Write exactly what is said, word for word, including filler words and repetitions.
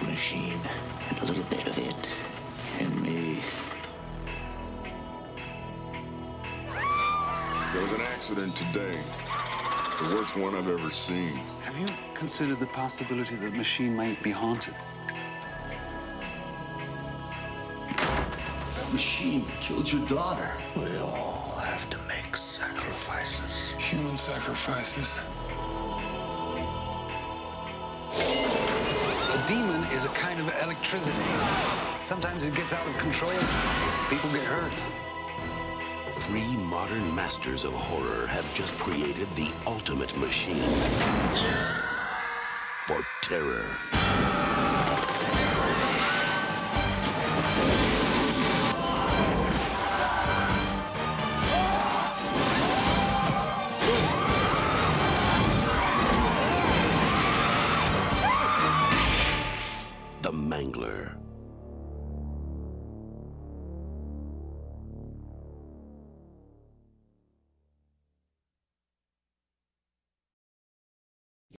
machine, and a little bit of it in me. There was an accident today. The worst one I've ever seen. Have you considered the possibility that the machine might be haunted? That machine killed your daughter. We all have to make sacrifices. Human sacrifices. A demon is a kind of electricity. Sometimes it gets out of control. People get hurt. Three modern masters of horror have just created the ultimate machine for terror. The Mangler.